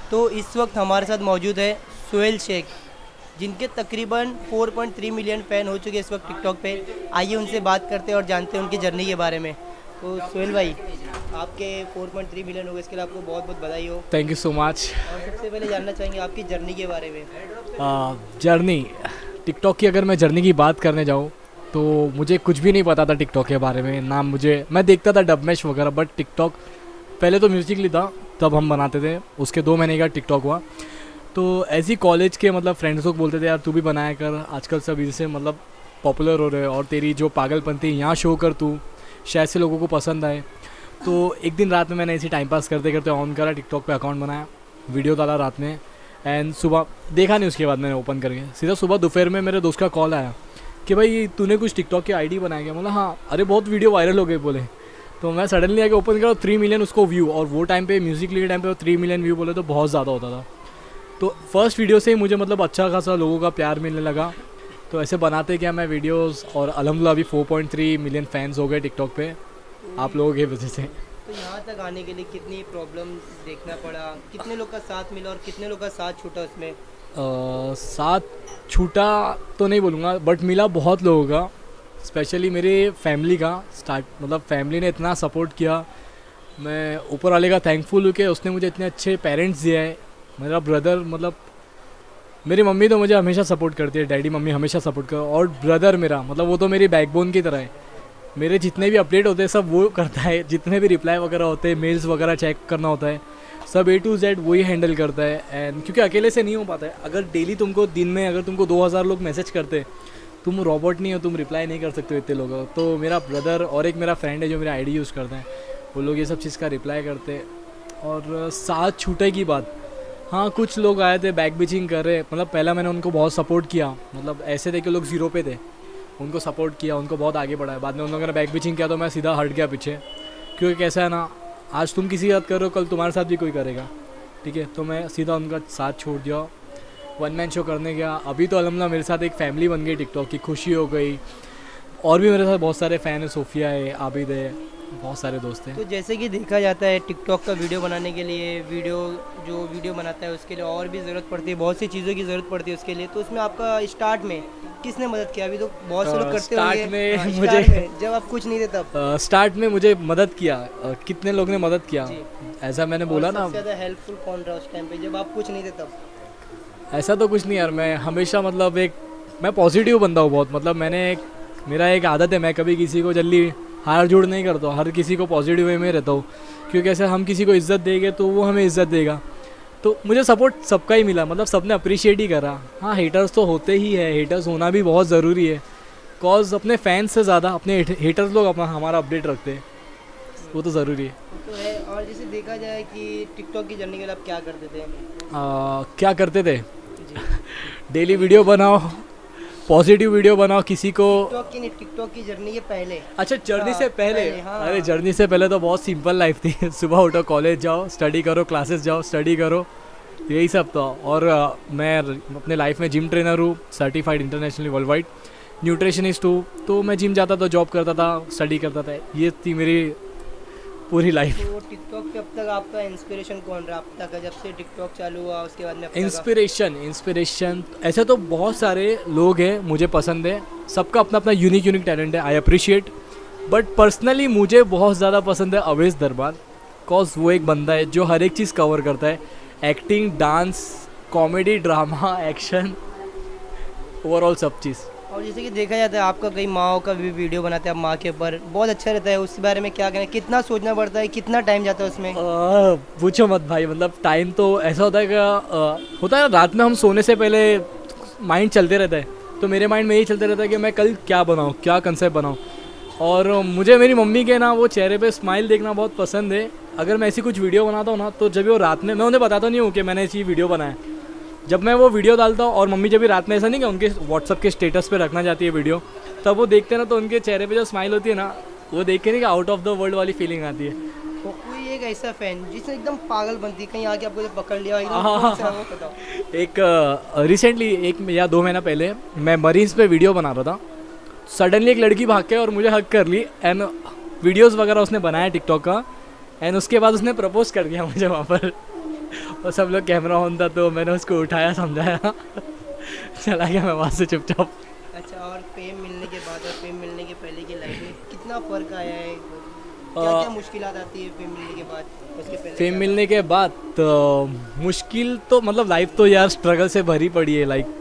तो इस वक्त हमारे साथ मौजूद है सोहेल शेख, जिनके तकरीबन 4.3 मिलियन फ़ैन हो चुके हैं इस वक्त टिकटॉक पे। आइए उनसे बात करते हैं और जानते हैं उनकी जर्नी के बारे में। तो सोहेल भाई, आपके 4.3 मिलियन हो गए, इसके लिए आपको बहुत बहुत बधाई हो। Thank you so much. और सबसे पहले जानना चाहेंगे आपकी जर्नी के बारे में। जर्नी टिकटॉक की अगर मैं जर्नी की बात करने जाऊँ तो मुझे कुछ भी नहीं पता था टिकटॉक के बारे में। ना मैं देखता था डब मैश वगैरह, बट टिकटॉक पहले तो म्यूजिकली था, तब हम बनाते थे। उसके 2 महीने का टिकटॉक हुआ तो ऐसी कॉलेज के मतलब फ्रेंड्स लोग बोलते थे यार तू भी बनाया कर, आजकल सब इससे मतलब पॉपुलर हो रहे हैं और तेरी जो पागलपंती यहाँ शो कर तू, शायद से लोगों को पसंद आए। तो एक दिन रात में मैंने ऐसे टाइम पास करते करते ऑन करा, टिकटॉक पे अकाउंट बनाया, वीडियो डाला रात में एंड सुबह देखा नहीं। उसके बाद मैंने ओपन करके सीधा सुबह दोपहर में मेरे दोस्त का कॉल आया कि भाई तूने कुछ टिकटॉक की आईडी बनाया क्या? बोला हाँ। अरे बहुत वीडियो वायरल हो गए बोले। तो मैं सडनली आके ओपन करा, 3 मिलियन उसको व्यू, और वो टाइम पे म्यूजिक के टाइम पे 3 मिलियन व्यू बोले तो बहुत ज़्यादा होता था। तो फर्स्ट वीडियो से ही मुझे मतलब अच्छा खासा लोगों का प्यार मिलने लगा। तो ऐसे बनाते क्या मैं वीडियोस, और अल्हम्दुलिल्लाह अभी 4.3 मिलियन फैंस हो गए टिकटॉक पे आप लोगों की वजह से। तो यहाँ तक आने के लिए कितनी प्रॉब्लम देखना पड़ा, कितने लोग का साथ मिला और कितने लोग का साथ छूटा उसमें? साथ छूटा तो नहीं बोलूँगा, बट मिला बहुत लोगों का, स्पेशली मेरे फैमिली का। मतलब फैमिली ने इतना सपोर्ट किया, मैं ऊपर वाले का थैंकफुल हूँ कि उसने मुझे इतने अच्छे पेरेंट्स दिए हैं। मेरा ब्रदर, मतलब मेरी मम्मी तो मुझे हमेशा सपोर्ट करती है, डैडी मम्मी हमेशा सपोर्ट कर, और ब्रदर मेरा मतलब वो तो मेरी बैकबोन की तरह है। मेरे जितने भी अपडेट होते हैं सब वो करता है, जितने भी रिप्लाई वगैरह होते हैं, मेल्स वगैरह चेक करना होता है, सब A to Z वही हैंडल करता है। एंड क्योंकि अकेले से नहीं हो पाता है, अगर डेली तुमको दिन में अगर तुमको 2000 लोग मैसेज करते, तुम रॉबोट नहीं हो, तुम रिप्लाई नहीं कर सकते हो इतने लोगों। तो मेरा ब्रदर और एक मेरा फ्रेंड है जो मेरा आईडी यूज़ करते हैं, वो लोग ये सब चीज़ का रिप्लाई करते हैं। और साथ छूटे की बात, हाँ कुछ लोग आए थे बैक बिचिंग कर रहे, मतलब पहला मैंने उनको बहुत सपोर्ट किया, मतलब ऐसे थे कि लोग 0 पे थे, उनको सपोर्ट किया, उनको बहुत आगे बढ़ाया। बाद में उन लोगों ने बैक बिचिंग किया तो मैं सीधा हट गया पीछे, क्योंकि कैसा है ना, आज तुम किसी के साथ कर रहे हो, कल तुम्हारे साथ भी कोई करेगा, ठीक है। तो मैं सीधा उनका साथ छोड़ दिया, वन मैन शो करने गया। अभी तो अल्हम्दुलिल्लाह मेरे साथ एक फैमिली बन गई टिकटॉक की, खुशी हो गई। और भी मेरे साथ बहुत सारे फ़ैन है, सोफिया है, आबिद है, बहुत सारे दोस्त हैं। तो जैसे कि देखा जाता है टिकटॉक का वीडियो बनाने के लिए, जो वीडियो बनाता है उसके लिए और भी ज़रूरत पड़ती है, बहुत सी चीज़ों की ज़रूरत पड़ती है उसके लिए। तो उसमें आपका स्टार्ट में किसने मदद किया? अभी तो बहुत से लोग करते होंगे। स्टार्ट में मुझे जब आप कुछ नहीं थे तब स्टार्ट में मुझे मदद किया, कितने लोग ने मदद किया, ऐसा मैंने बोला ना। सबसे ज़्यादा हेल्पफुल कौन रहा उस टाइम पे जब आप कुछ नहीं थे तब? ऐसा तो कुछ नहीं यार, मैं हमेशा मतलब मैं पॉजिटिव बंदा हूँ बहुत। मतलब मेरा एक आदत है, मैं कभी किसी को जल्दी हार जोड़ नहीं करता हूँ, हर किसी को पॉजिटिव वे में रहता हूँ, क्योंकि ऐसे हम किसी को इज़्ज़त देंगे तो वो हमें इज़्ज़त देगा। तो मुझे सपोर्ट सबका ही मिला, मतलब सबने अप्रिशिएट ही करा। हाँ हेटर्स तो होते ही है, हेटर्स होना भी बहुत ज़रूरी है, कॉज अपने फैंस से ज़्यादा अपने हेटर्स लोग हमारा अपडेट रखते हैं, वो तो ज़रूरी है। तो है। और जैसे देखा जाए कि टिकटॉक की जर्नी के लिए आप क्या करते थे? क्या करते थे? डेली वीडियो बनाओ, पॉजिटिव वीडियो बनाओ, किसी को टिकटॉक की जर्नी के पहले। अच्छा जर्नी से पहले? हाँ। अरे जर्नी से पहले तो बहुत सिंपल लाइफ थी। सुबह उठो, कॉलेज जाओ, स्टडी करो, क्लासेस जाओ, स्टडी करो, यही सब था। और मैं अपने लाइफ में जिम ट्रेनर हूँ, certified internationally world wide nutritionist हूँ। तो मैं जिम जाता था, जॉब करता था, स्टडी करता था, ये थी मेरी पूरी लाइफ। तो टिकटॉक पे अब तक आपका इंस्पिरेशन कौन रहा अब तक, जब से टिकटॉक चालू हुआ उसके बाद में? इंस्पिरेशन ऐसे तो बहुत सारे लोग हैं मुझे पसंद है, सबका अपना अपना यूनिक टैलेंट है, आई अप्रिशिएट। बट पर्सनली मुझे बहुत ज़्यादा पसंद है अवेश दरबार, कॉज वो एक बंदा है जो हर एक चीज़ कवर करता है, acting, dance, comedy, drama, action, overall सब चीज़। और जैसे कि देखा जाता है आपका कई माओ का भी वीडियो बनाते हैं आप, माँ के ऊपर बहुत अच्छा रहता है, उस बारे में क्या कहना है? कितना सोचना पड़ता है, कितना टाइम जाता है उसमें? पूछो मत भाई, मतलब टाइम तो ऐसा होता है कि होता है रात में हम सोने से पहले माइंड चलते रहता है, तो मेरे माइंड में यही चलते रहता है कि मैं कल क्या बनाऊँ, क्या कंसेप्ट बनाऊँ। और मुझे मेरी मम्मी के ना वो चेहरे पे स्माइल देखना बहुत पसंद है। अगर मैं ऐसी कुछ वीडियो बनाता हूँ ना, तो जब वो रात में, मैं उन्हें बताता नहीं हूँ कि मैंने ऐसी वीडियो बनाया, जब मैं वो वीडियो डालता हूँ और मम्मी जब भी रात में, ऐसा नहीं कि उनके व्हाट्सअप के स्टेटस पे रखना चाहती है वीडियो, तब वो देखते हैं ना, तो उनके चेहरे पे जो स्माइल होती है ना, वो देख के नहीं कि आउट ऑफ द वर्ल्ड वाली फीलिंग आती है। तो कोई एक ऐसा फैन जिसने एकदम पागल बनती, कहीं आके आपको जो पकड़ लिया एकदम, वो बताओ। एक रिसेंटली 1 या 2 महीना पहले मैं मरीन्स पे वीडियो बना रहा था, सडनली एक लड़की भाग के और मुझे हक कर ली, एंड वीडियोस वगैरह उसने बनाया टिकटॉक का, एंड उसके बाद उसने प्रपोज कर दिया मुझे वहाँ पर। और सब लोग कैमरा ऑन था तो मैंने उसको उठाया, समझाया, चला गया मैं वहाँ से चुपचाप। अच्छा, और फेम मिलने के बाद और फेम मिलने के पहले की लाइफ में कितना फ़र्क आया है? क्या क्या मुश्किलात आती है फेम मिलने के बाद, उसके पहले फेम क्या मिलने के बाद तो मुश्किल तो मतलब लाइफ तो यार स्ट्रगल से भरी पड़ी है। लाइक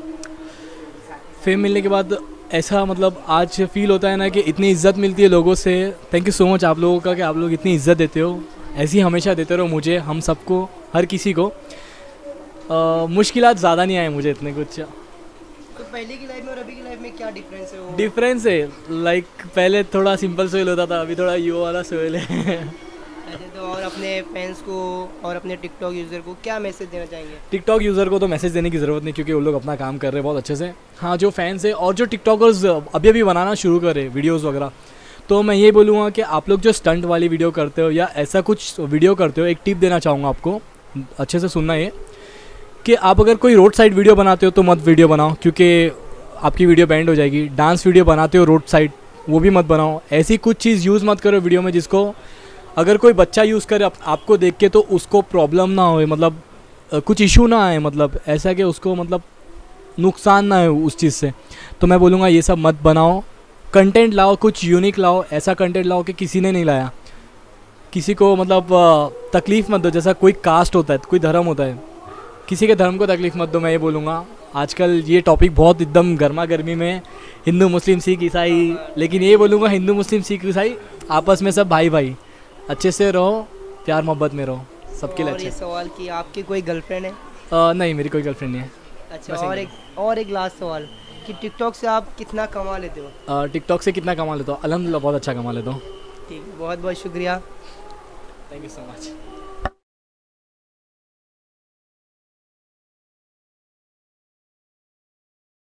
फेम मिलने के बाद ऐसा मतलब आज फील होता है ना कि इतनी इज्जत मिलती है लोगों से। थैंक यू सो मच आप लोगों का कि आप लोग इतनी इज्जत देते हो, ऐसी हमेशा देते रहो मुझे, हम सबको, हर किसी को। मुश्किलात ज़्यादा नहीं आए मुझे इतने कुछ। तो पहले की लाइफ में और अभी की लाइफ में क्या डिफरेंस है वो? डिफरेंस है, लाइक पहले थोड़ा सिंपल सोयल होता था, अभी थोड़ा यू वाला सोयल है। अच्छा, तो और अपने फैंस को और अपने टिकटॉक यूज़र को क्या मैसेज देना चाहेंगे? टिकटॉक यूज़र को तो मैसेज देने की ज़रूरत नहीं, क्योंकि वो लोग अपना काम कर रहे हैं बहुत अच्छे से। हाँ, जो फैंस है और जो टिकटॉकर्स अभी अभी बनाना शुरू करे वीडियोस वगैरह, तो मैं ये बोलूँगा कि आप लोग जो स्टंट वाली वीडियो करते हो या ऐसा कुछ वीडियो करते हो, एक टिप देना चाहूँगा आपको, अच्छे से सुनना ये, कि आप अगर कोई रोड साइड वीडियो बनाते हो तो मत वीडियो बनाओ, क्योंकि आपकी वीडियो बैंड हो जाएगी। डांस वीडियो बनाते हो रोड साइड, वो भी मत बनाओ। ऐसी कुछ चीज़ यूज़ मत करो वीडियो में जिसको अगर कोई बच्चा यूज़ करे आपको देख के तो उसको प्रॉब्लम ना हो, मतलब कुछ इशू ना आए, मतलब ऐसा कि उसको मतलब नुकसान ना हो उस चीज़ से। तो मैं बोलूँगा ये सब मत बनाओ, कंटेंट लाओ, कुछ यूनिक लाओ, ऐसा कंटेंट लाओ कि किसी ने नहीं लाया, किसी को मतलब तकलीफ़ मत दो। जैसा कोई कास्ट होता है, कोई धर्म होता है, किसी के धर्म को तकलीफ़ मत दो। मैं ये बोलूँगा आजकल ये टॉपिक बहुत एकदम गर्मा गर्मी में, हिंदू मुस्लिम सिख ईसाई, लेकिन ये बोलूँगा हिंदू मुस्लिम सिख ईसाई आपस में सब भाई भाई, अच्छे से रहो, प्यार मोहब्बत में रहो, सबके लिए और ये अच्छे। सवाल कि आपकी कोई गर्लफ्रेंड है? नहीं, मेरी कोई गर्लफ्रेंड नहीं है। अच्छा, बस और एक लास्ट सवाल कि टिकटॉक से आप कितना कमा लेते हो? टिकटॉक से कितना कमा लेता हूँ? अल्हम्दुलिल्लाह बहुत अच्छा कमा लेता हूँ। ठीक, बहुत बहुत शुक्रिया। Thank you so much.